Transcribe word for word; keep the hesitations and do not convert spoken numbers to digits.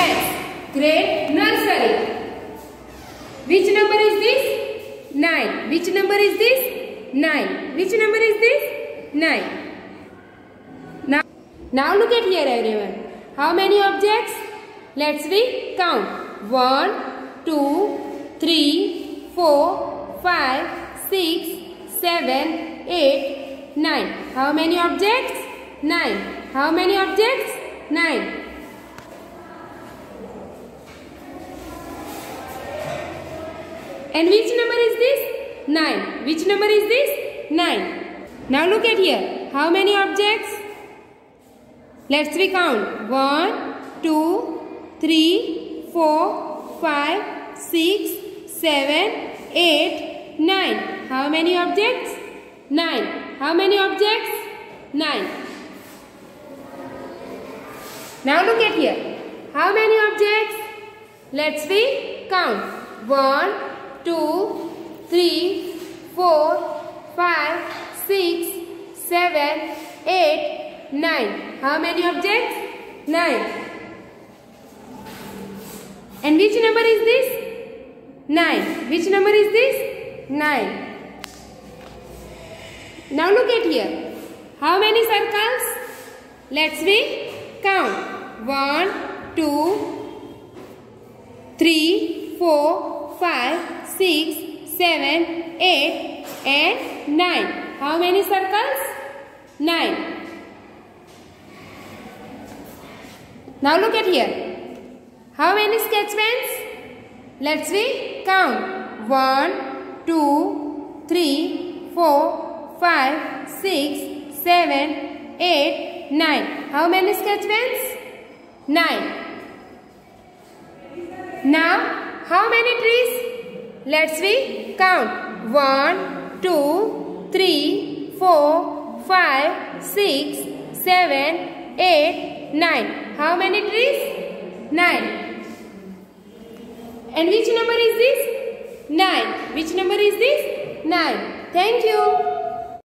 Yes, grade nursery. Which number is this? Nine. Which number is this? Nine. Which number is this? Nine. Now, now look at here, everyone. How many objects? Let's we count. One, two, three, four, five, six, seven, eight, nine. How many objects? Nine. How many objects? Nine. And which number is this? Nine. Which number is this? Nine. Now look at here. How many objects? Let's we count. One, two, three, four, five, six, seven, eight, nine. How many objects? Nine. How many objects? Nine. Now look at here. How many objects? Let's we count. One, two, three, four, five, six, seven, eight, nine. How many objects? Nine. And which number is this? Nine. Which number is this? Nine. Now look at here. How many circles? Let's we count. One, two, three, four, five, six, seven, eight, and nine. How many circles? Nine. Now look at here. How many sketch pens? Let's we count. One, two, three, four, five, six, seven, eight, nine. How many sketch pens? Nine. Now, how many trees? Let's we count. One, two, three, four, five, six, seven, eight, nine. How many trees? Nine. And which number is this? Nine. Which number is this? Nine. Thank you.